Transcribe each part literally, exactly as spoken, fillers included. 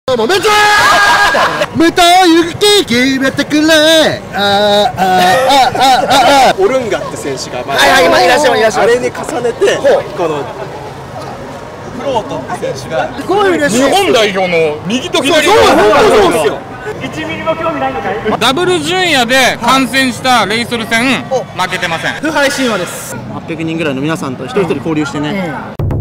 もめちゃーめたゆき決めてくれ。あーあーあーあーあー、 オルンガって選手が、 はいはい、今いらっしゃい、いらっしゃい。 あれに重ねてこのフロートって選手がすごい嬉しい。 日本代表の右と左のそうですよ。 いちミリも興味ないのかい。 ダブル純也で観戦したレイソル戦負けてません。 不敗神話です。はっぴゃくにんぐらいの皆さんと一人一人交流してね、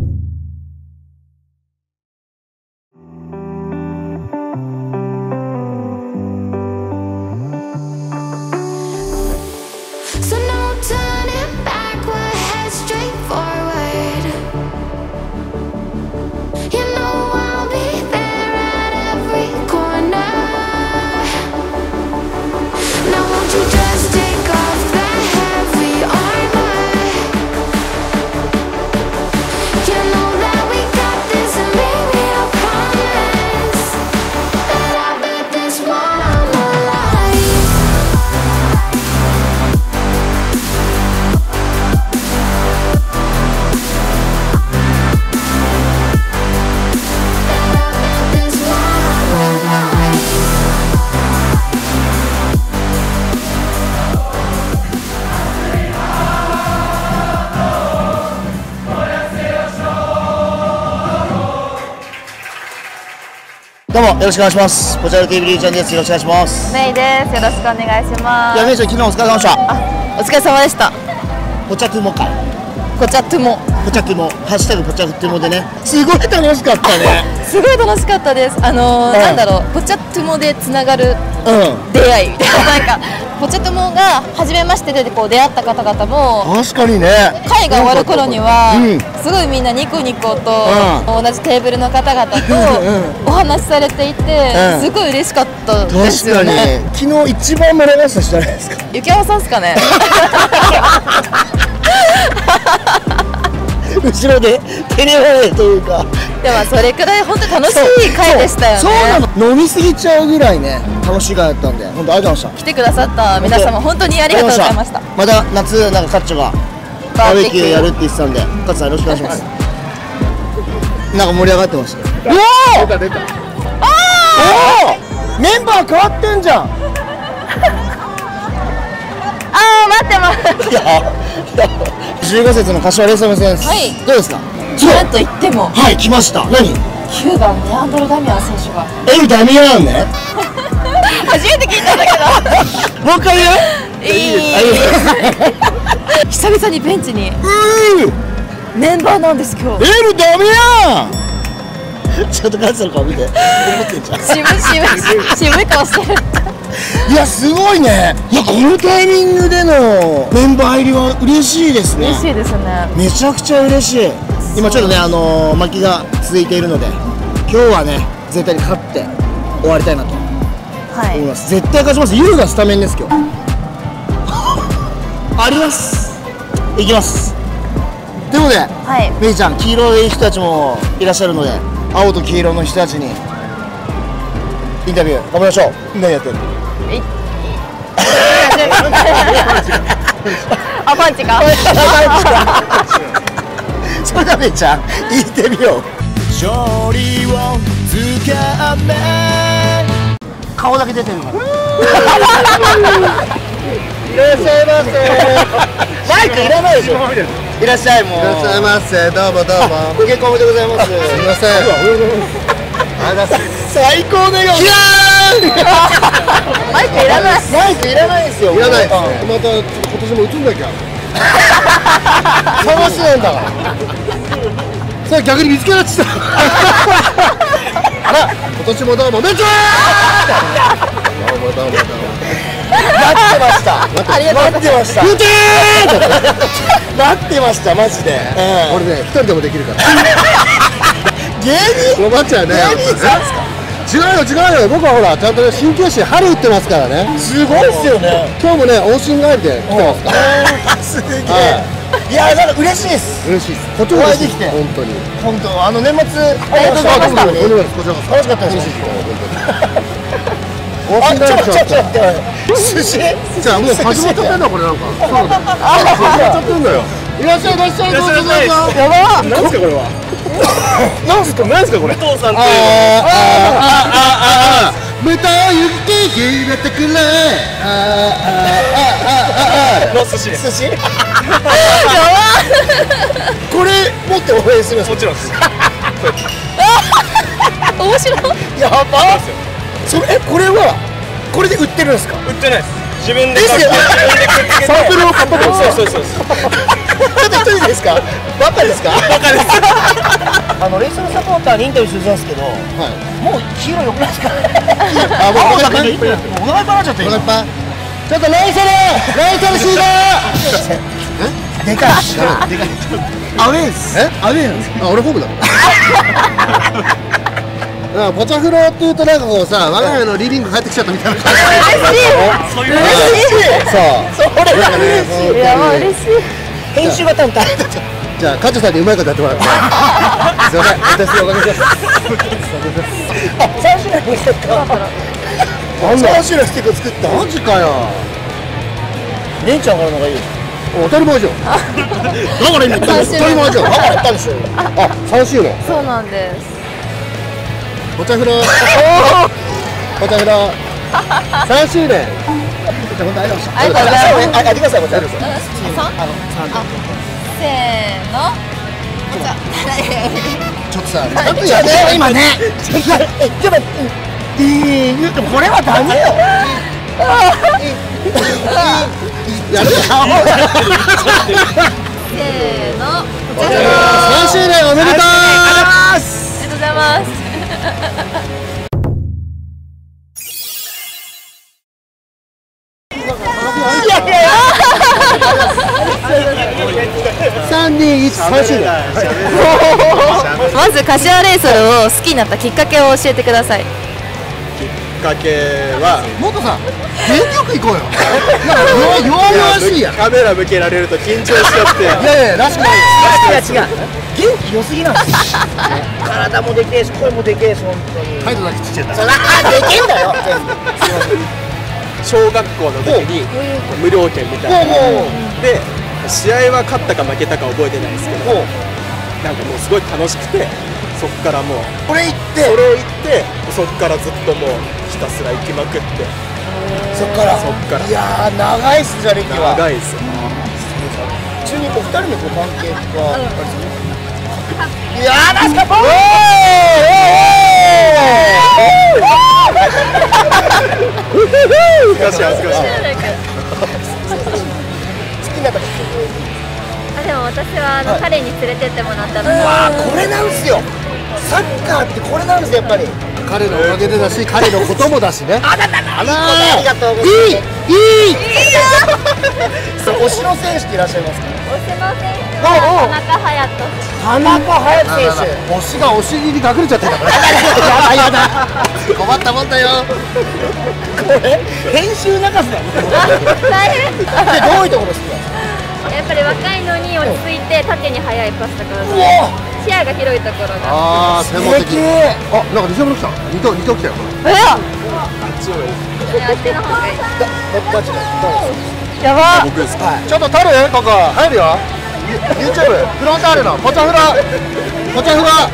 どうもよろしくお願いします。ポチャル ティーブイ リーちゃんです。よろしくお願いします。 メイです。よろしくお願いしまいや、 す。 メイちゃん、昨日お疲れ様でした。 あ、お疲れ様でした。 ポチャトゥモ会。 こちゃトゥモ。 ポチャトゥモ、ハッシュタグポチャトゥモでね、すごい楽しかったね。 すごい楽しかったです。あのーうんなんだろう、ポチャトゥモでつながるうん。 出会いみたいな、なんかポチャトゥモが初めましてでこう出会った方々も確かにね。 会が終わる頃には、 うんすごいみんなニコニコと、 う同じテーブルの方々とお話しされていて、 うんすごい嬉しかったです確かによね。 昨日一番盛り上がった人じゃないですか。 雪山さんですかね。 後ろで照れ笑いというか。 でもそれくらい本当に楽しい会でしたよね。 そうそうなの。飲みすぎちゃうぐらいね、楽しい会だったんで、本当ありがとうございまし来てくださった皆様本当にあた。 りがとうございました。 また夏なんかカッチョがバーベキューやるって言ってたんで、カッチさんよろしくお願いします。なんか盛り上がってました。うおー。出た出た。おお。メンバー変わってんじゃん。 あー待ってます。 いや、いやじゅうご節の柏レイソル戦です。 はいどうですか。 なんと言ってもはい来ました。何？ きゅうばんネアンドル・ダミアン選手がエルダミアンね。 初めて聞いたんだけど。 もう一回言う？ いいあいい久々にベンチにうーメンバーなんです今日。 エルダミアン。ちょっとカッチさんの顔見て。思ってんじゃん。 渋い渋い渋い顔してる。 いやすごいね。いやこのタイミングでのメンバー入りは嬉しいですね。 嬉しいですね。 めちゃくちゃ嬉しい。今ちょっとねあのー、負けが続いているので、今日はね絶対に勝って終わりたいなとはい思います。絶対勝ちます。ユウがスタメンです今日。あります。いきます。ということで、 はいメイちゃん黄色い人たちもいらっしゃるので、青と黄色の人たちにインタビュー頑張りましょう。何やってるの？ いあパンチか。 それではメイちゃん行ってみよう。 勝利をつかめ。 顔だけ出てるから。いらっしゃいませ。マイクいらないでしょ。いらっしゃいもう。いらっしゃいませ。どうもどうも。ご結婚おめでとうございます。すみません。最高だよ。 マイクいらない。 マイクいらないですよ。いらないです。また今年も映んなきゃ。探してないんだから。それ逆に見つけられちゃった。あら、今年もどうもめちゃー。どうもどうもどうも。待ってました。 ありがとうございます。 待ってました。待ってましたマジで。俺ね一人でもできるから。芸人？おばちゃんね。芸人さんですか？違うよ違うよ。僕はほらちゃんとね鍼灸師春打ってますからね。すごいっすよね。今日もね往診帰りで来てますから。すげえ。いやなんか嬉しいです。嬉しいです。こっちも嬉しいです。本当に。本当あの年末ありがとうございました。楽しかったです。あ、ちょっとちょっと待って。寿司？じゃあもう始まっちゃってんだこれなんか。そうだ。始まっちゃってんだよ。いらっしゃいいらっしゃい。どうぞどうぞ。やば。何ですかこれは。 なんすか、なんすかこれ。 武藤さんっていうあーあーあーあーあー無糖雪決めてくれ。あーあーあーあーあーの寿司です。 寿司。これ持って応援するんですか。 もちろんです。 面白い。 やば。それえこれはこれで売ってるんですか。 売ってないです。自分でですよね。サンプルを買ったってことですか。 そうそうそう。 ちょっと一人ですか。バカですか。バカです。 あのレイソルサポーターにインタビューするんですけど、 はい。 もう黄色よくないですか。 あ、もうお腹いっぱい。 お腹いっぱいになっちゃってお腹いっぱい。ちょっとレイソル、レイソルシード。 でかい。でかい。アウェーです。 え？ アウェーなんです。 あ、俺ホームだ。なんかポチャフロっていうとなんかこうさ、我が家のリビング帰ってきちゃったみたいな感じ。 そういう嬉しい。そう。それが嬉しい。 いや、もう嬉しい。 編集が多分大変だった。 じゃあカチョさんにうまいことやってもらって。すいません。私おかげで。 三種類にしてた。 なんだ。三種類スティック作った。マジかよ。 レンちゃんからのがいい。 当たり前じゃん。だから今当たり前じゃん。だから言ったんでしょ。あ、三周年。 そうなんです。 ポチャフロ。ポチャフロ。三周年。本当ありがとうございました。 ありがとうございます。 あ、ありがとうございます。 三？あ、せーの。じゃあ、 ちょっとさ、ちゃんといやね、今ね。ちょっと、え、ちょっと、いい、でもこれはダメよ。 やる。 せーの。 三周年おめでとう。 ありがとうございます。 三二一三周年。 まず柏レイソルを好きになったきっかけを教えてください。 きっかけはもっとさ、元気よく行こうよ。弱々しいやん。 カメラ向けられると緊張しちゃって。 いやいや、らしくないです。 違う違う。元気良すぎなんですよ。体もでけえし、声もでけえし、本当に。 態度だけちっちゃいんだ。 そら、でけえんだよ。 小学校の時に無料券みたいなで試合は勝ったか負けたか覚えてないですけどなんかもうすごい楽しくてそっからもうこれ行ってそれを言ってそっからずっともうひたすら行きまくってそっからそっからいやー長いっすじゃあ歴は。 長いですよちなみにお二人のこう関係は。 いやー、なんすか、ボー恥ずかしい恥ずかしい好きな方。 あでも私はあの、彼に連れてってもらったので、 わあこれなんすよ。サッカーってこれなんですよやっぱり。彼のおかげでだし、彼のこともだしね。あららら。あありがとうございます。 いいいい。 そう、推しの選手っていらっしゃいますか。 推しの選手は田中隼人。 田中隼人選手。 推しがお尻に隠れちゃってたから。やだやだ。困ったもんだよ。 これ編集泣かせだよ。 大変。 でどういうところ好きなんですか。 やっぱり若いのに落ち着いて縦に速いパスとか視野が広いところが。 ああ専門的。あなんか西山来た。二頭二頭来たよ。 えや。 あっちの方がいい。 やば。 僕ですかちょっと撮るここ入るよ。YouTube フロンターレのポチャフラポチャフラ。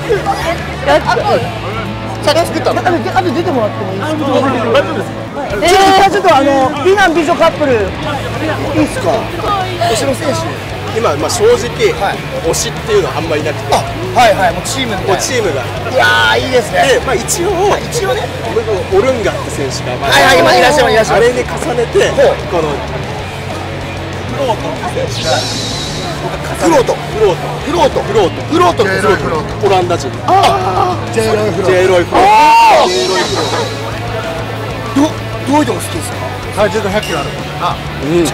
さっき作ったの。 あと出てもらってもいいですか。 大丈夫ですか。 えー、ちょっとあの美男美女カップルいいっすか。推しの選手。 今まあ正直推しっていうのはあんまりいなくてはいはい、もうチームみもうチームがいやーいいですね。 でまあ一応一応ね。 オルンガって選手がまあはいはい今いらっしゃいますいらっしゃいますあれに重ねてこのフロートって選手がフロートフロートフロートフロートフロートフロートオランダ人ジェイロイフロート。 ジェイロイフロートジェイロイフロートどどういうとこ好きですか。 体重がひゃっキロある。あうん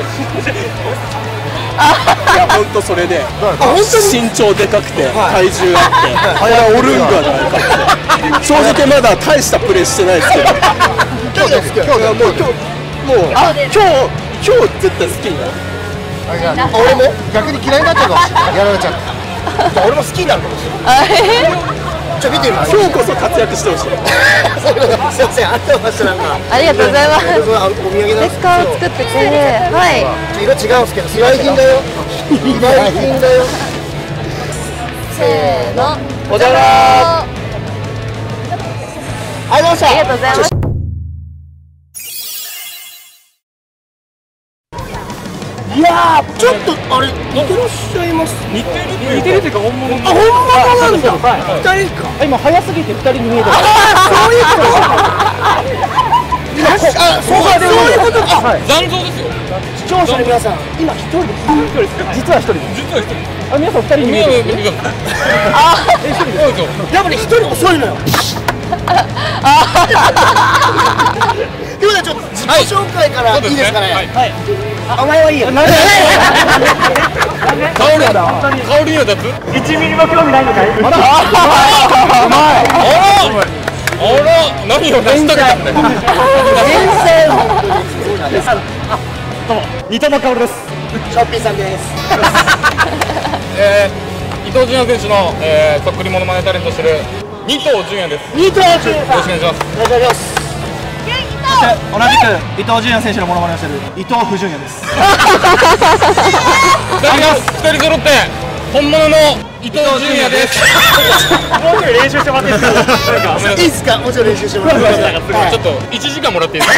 いや本当それで身長でかくて体重あってこれはオルンガだな正直まだ大したプレーしてないですけど今日です今日もう今日もう今日今日絶対好きになる俺も逆に嫌いになっちゃうかもしれない。やられちゃう。 俺も好きになるかもしれない。ちょ見てみます。 今日こそ活躍してほしいすいません、ありがとうございます。 ありがとうございます。 お土産なんですステッカーを作ってくれて、はい。 色違うんですけど、非売品だよ。非売品だよ。 せーの。 おじゃらあありがとうございました。 りがとうございます。 いやー、ちょっとあれ似てらっしゃいます。 似てる似てるっていうか本物。 あ、本物なんだ。二人か。今早すぎて二人に見えた。ああ、そういうこと。あ、そうか、そういうことか。 残像ですよ。 視聴者の皆さん、今一人です。実は一人です。 実は一人。 あ、皆さん二人に見えてる。ああ、一人です。やっぱり一人遅いのよ。でもね、ちょっと自己紹介からいいですかね。はい。お前はいいよ。なんで？ 香り香りには立つ？ いちミリも興味ないのかい？ あら、うまい。 あら、何を成し遂げたんだよ。 どうも、三笘薫です。ショッピーさんです。 えー、伊東純也選手の、えー、そっくりモノマネタレントしてる二藤純也です。 二藤純也さん。 よろしくお願いします。 お願いします。そして同じく伊藤純也選手のモノマネをしている伊藤不純也です。 二人揃って本物の伊藤純也です。 もうちょい練習してもらっていいですか？ いいですか？もちろん練習してもらってください。 ちょっといちじかんもらっていいですか？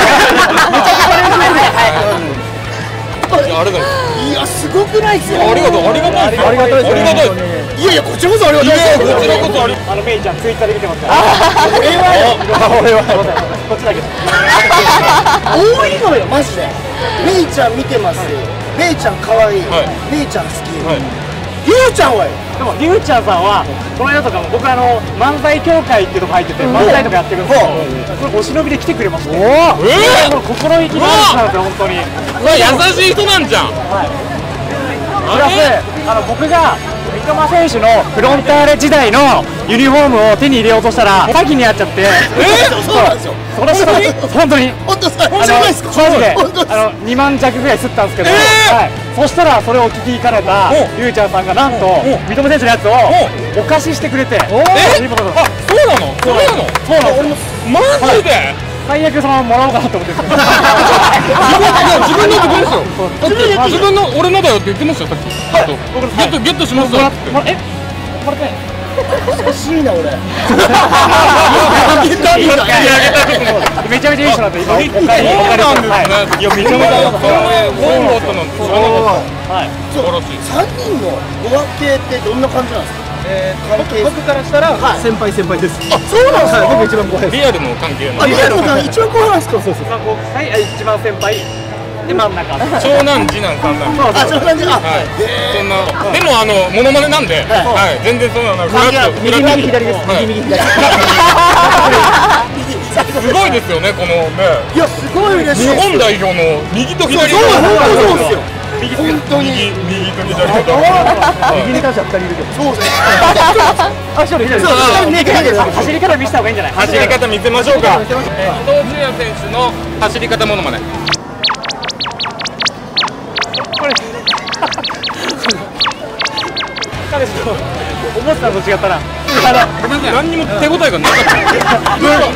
ありがとうございます。 いや、すごくないですよ。 ありがとう、ありがたいですよ。 ありがたいです。 ありがたい。 いやいや、こちらこそありがたいです。 こちらこそあり。 あのメイちゃんツイッターで見てますから。 俺は、俺は、こっちだけど。多いのよ、マジで。メイちゃん見てます。メイちゃん可愛い。メイちゃん好き。ゆうちゃんはよ。 でもりゅうちゃんさんはこの間とかも僕あの漫才協会っていうとこ入ってて漫才とかやってるんですけど、それお忍びで来てくれました。おお。ええ。心意気があるんですよ本当に。 優しい人なんじゃん。 プラスあの僕が三笘選手のフロンターレ時代のユニフォームを手に入れようとしたら詐欺に遭っちゃって。 えー、そうなんですよ。 その人本当に本当さ、面白いですか？ マジであのにまん弱ぐらい吸ったんですけど、はい。そしたらそれを聞きに行かれたゆうちゃんさんがなんと三笘選手のやつをお貸ししてくれて。え？あ、そうなの？そうなの？ そうなの？ マジで？ 最悪そのままもらおうかなと思って。 自分のってどうですよ。自分の俺のだよって言ってましたよさっき。ゲットゲットしましたって。 え？もらってない。 欲しいな俺。 めちゃめちゃいい人なんで今。そうなんですね。 いやめちゃめちゃそれご縁があったなんて知らなかった。はい。素晴らしい。 三人のご関係ってどんな感じなんですか？えー、関係僕からしたら先輩先輩です。あ、そうなんですか。僕一番後輩です。 リアルの関係あ、リアルの関係一番後輩なんですか。そうそう。 はい、一番先輩。で真ん中。 長男次男三男。 あ、長男次男。はい。 そんなでもあのモノマネなんで、はい、全然そんなのフラット。 右右左です。右右左。 すごいですよねこのね。 いやすごい嬉しい。 日本代表の右と左。 そうそうそうですよ。 右本当に右と左と。 右に関してはふたりいるけど。そうですね。 あ、一人いる。そう。走り方見せた方がいいんじゃない？ 走り方見せましょうか。伊東純也選手の走り方モノマネ。 これ。彼氏と思ってたのと違ったな。 何にも手応えがなかった。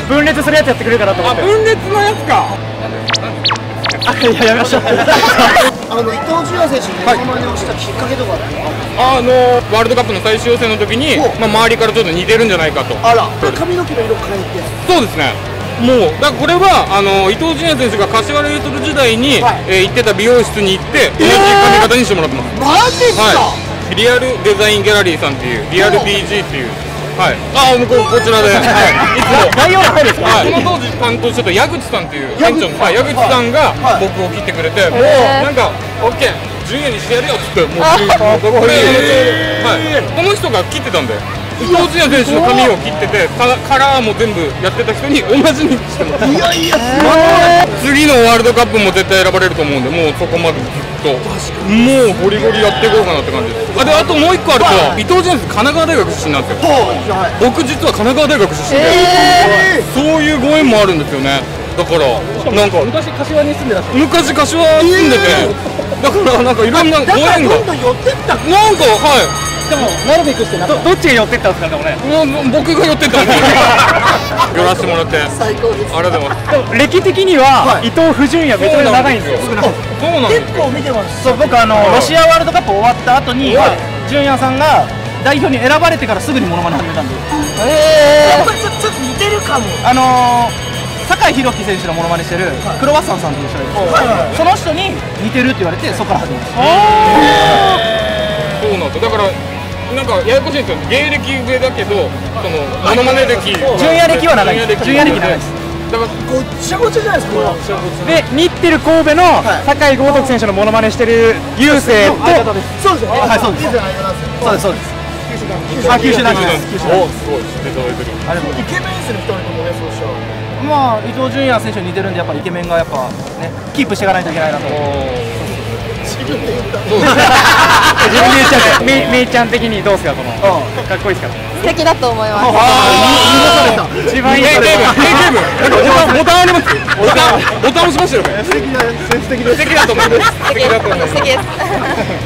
分裂するやつやってくれるかなと思って。 分裂のやつか。 あ、いややめましょう。 あの伊東純也選手のモノマネをしたきっかけとかって。 あのワールドカップの最終予選の時に、まあ周りからちょっと似てるんじゃないかと。 あら。髪の毛の色変えて。 そうですね。もうだからこれはあの伊東純也選手が柏レイソル時代に、はい、えー、行ってた美容室に行って同じ髪型にしてもらってます。 マジっすか？ はい、リアルデザインギャラリーさんっていうリアル ビージー っていう、はい、ああもう こ, こちらで、はい、いつも概要欄入るんですか？ はい、その当時担当してた矢口さんっていう店長の、はい、矢口さんが僕を切ってくれて、もうなんかオッケー純也にしてやるよっつってもうこれ、はい、この人が切ってたんで。伊東純也選手の髪を切っててカラーも全部やってた人に同じにしてもらって。いやいやすごい。次のワールドカップも絶対選ばれると思うんで、もうそこまでずっともうゴリゴリやっていこうかなって感じです。あであともう一個あると、伊東純也選手神奈川大学出身なんですよ。僕実は神奈川大学出身で、そういうご縁もあるんですよね。だからなんか昔柏に住んでた。 昔柏住んでて、だからなんかいろんなご縁がどんどん寄ってった。 なんかはい。 でもなるべくしてな。 どっちが寄ってったんですかでもね。 もう僕が寄ってったんで寄らせてもらって最高です。 ありがとうございます。 でも歴的には伊藤不純也めちゃめちゃ長いんですよ。 そうなんですよ。 結構見てます。 そう僕あのロシアワールドカップ終わった後に純也さんが代表に選ばれてからすぐにモノマネ始めたんで。 ええ。 ちょっと似てるかも。あの酒井宏樹選手のモノマネしてるクロワッサンさんという人がいるんですけど、その人に似てるって言われてそこから始めました。 そうなんですよ。だからなんかややこしいんですよ。芸歴上だけどそのモノマネ歴、 純也歴は長いです。純也歴長いです。 だからごっちゃごちゃじゃないですか。で、日テル神戸の酒井豪徳選手のモノマネしてる雄星と、そうですよね。はい、そうです。そうです、そうです。あ、九州男子です。 お、すごい。ネタ出てる。 あれもイケメンですね、二人ともね、そうしたら。まあ、伊東純也選手に似てるんで、やっぱイケメンがやっぱね、キープしていかないといけないなと。自分で言った。自分で言っちゃって。めいちゃん的にどうですか、この。かっこいいですか。 素敵だと思います。 一番いい。 ゲーム、ボタンあります。ボタン、ボタン押しましたよ。素敵だ、素敵だ、素敵だと思います。 素敵だと思います。素敵です。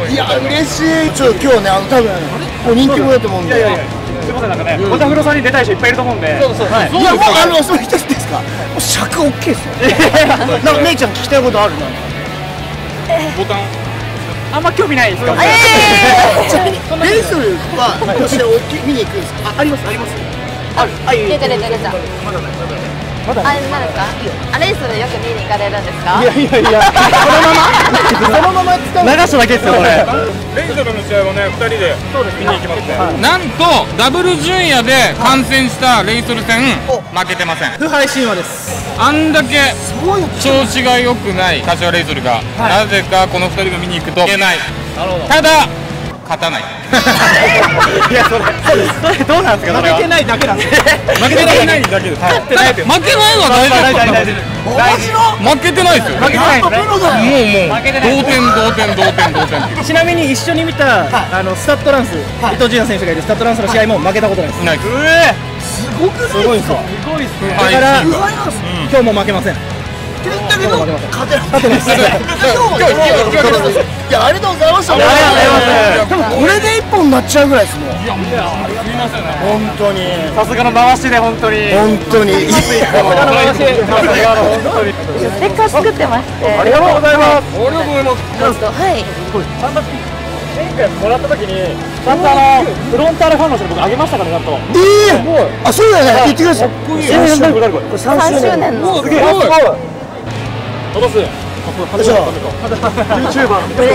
いや、嬉しい。ちょ、今日ね、あの、多分、もう人気者だと思うんで。すみません、なんかね、ボタフロさんに出たい人いっぱいいると思うんで。そうそう、はい。いや、もう、あの、それ一つですか。もう尺オッケーですよ。なんか、めいちゃん聞きたいことあるな。 ボタン。 あんま興味ないですか。レイソルは今年見に行くんですか。あ、あります、あります。ある。 出てる出てる。まだない、まだない。まだない。あれなんですか。あれレイソルよく見に行かれるんですか。 いやいやいや。そのまま。そのまま使う。流しただけですよこれ。 レイソルの試合をね、二人で見に行きますね。なんとダブル純也で観戦したレイソル戦負けてません。 不敗神話です。 あんだけ調子が良くない柏レイソルが、なぜかこのふたりが見に行くといけない。ただ勝たない。 いや、それそうです。それどうなんですか。負けてないだけなんです。 負けてないだけです。負けないのは大丈夫。 大事の負けてないですよ。負けてない。もうもう同点同点同点同点。 ちなみに一緒に見たあのスタッドランス、伊東純也選手がいるスタッドランスの試合も負けたことないです。 ないです。 すごくないですか。すごいですね。だから今日も負けません。だけど勝てないです。今日いや、ありがとうございました。ありがとうございます。多分これで一本になっちゃうぐらいですもん。いや、すみませんね。本当に。さすがの回しで本当に。本当に。さすがの回し。さすがの本当に。 ステッカー作ってまして。 ありがとうございます。 ありがとうございます。 はい。 前回もらった時にちゃんとあのフロンターレファンの人に僕あげましたからね。ちゃんと。 ええ。あ、そうだよね。言ってください。これさんしゅうねんの。 すげえ。 落とす。 よいしょ。ユーチューバー。 こ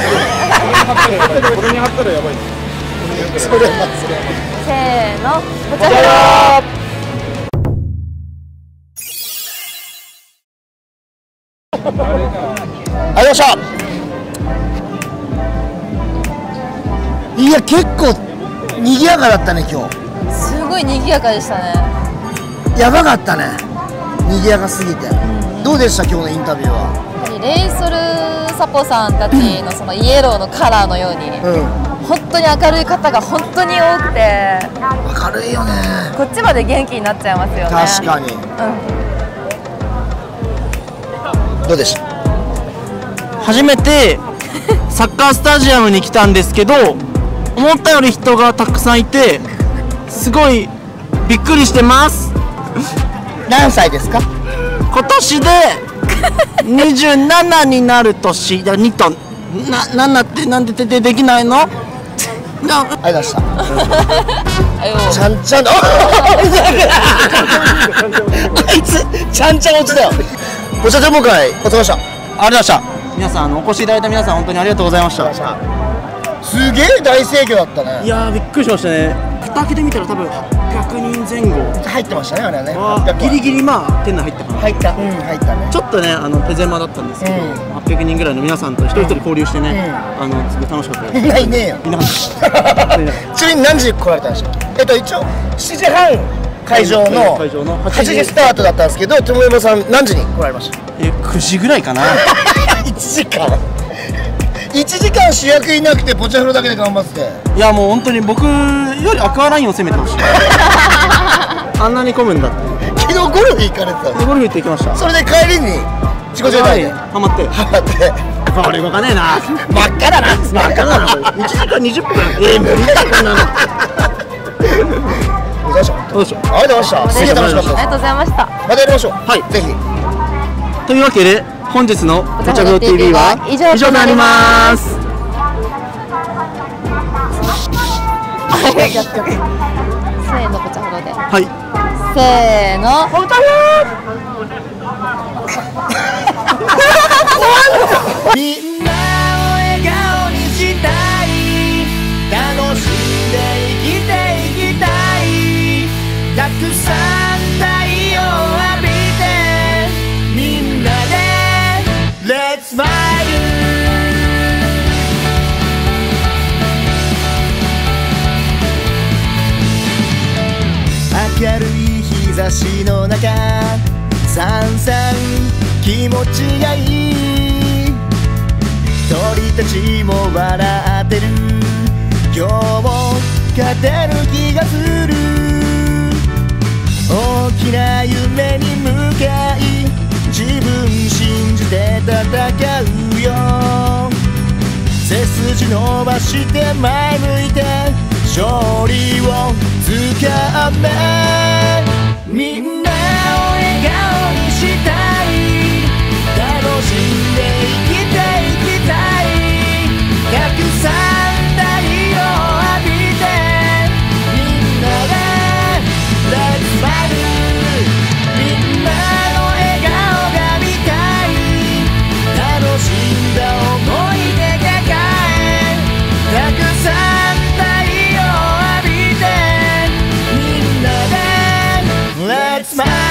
れに貼ったらやばい。 それはせーの。こちら。 ありがとうございました。いや、結構賑やかだったね今日。 すごい賑やかでしたね。 やばかったね。賑やかすぎて。どうでした今日のインタビューは。 やっぱりレイソルサポさんたちのそのイエローのカラーのように、うん、本当に明るい方が本当に多くて。 明るいよね。 こっちまで元気になっちゃいますよね。 確かに。うん。どうでした。初めてサッカースタジアムに来たんですけど、思ったより人がたくさんいてすごいびっくりしてます。何歳ですか。今年でにじゅうななになる年だ。にとなななってなんで出てできないの。ありがとうございました。ちゃんちゃんこいつちゃんちゃん落ちだよ。ご社長も会お疲れ様でした。ありがとうございました。皆さんあのお越しいただいた皆さん本当にありがとうございました。すげえ大盛況だったね。いやーびっくりしましたね。蓋開けてみたら多分はっぴゃくにんぜん後入ってましたね。あれはねギリギリまあ店内入ったかな。入った、うん、入ったね。ちょっとねあの手狭だったんですけど、うん、はっぴゃくにんぐらいの皆さんと一人一人交流してね、うん、あのすごい楽しかったです。いないねえよ。いなかったちなみに何時来られたんでしたっけ。えっと一応しちじはん会場のはちじスタートだったんですけど、友山さん何時に来られました。えくじぐらいかな。いちじかんいちじかん主役いなくてポチャフロだけで頑張って。いやもう本当に僕よりアクアラインを攻めてほしい。あんなに混むんだって。昨日ゴルフ行かれてたんです。ゴルフ行ってきました。それで帰りに自己状態でハマってハマってこれ動かねえな。真っ赤だな。真っ赤だな。いちじかんにじゅっぷん。えー無理だこんなの。どうでしょう。ありがとうございました。すげえ楽しかったです。ありがとうございました。またやりましょう。はいぜひ。というわけで本日のポチャフロ ティーブイ は以上となります。 じゃあせーの、こちらほどで。 はい。 せーの。 みんなを笑顔にしたい、楽しんで生きていきたい、たくさん太陽浴びてみんなで Let's smile。 明るい日差しの中、さんさん気持ちがいい、鳥たちも笑ってる、今日も勝てる気がする、大きな夢に向かい自分信じて戦うよ、背筋伸ばして前向いて勝利をつかめ、みんなを笑顔にしたい、楽しんで生きていきたい、たくさん太陽浴びてみんなで Let's smile。 みんなの笑顔が見たい、楽しんだ思い出が抱え、たくさん太陽浴びてみんなで Let's smile。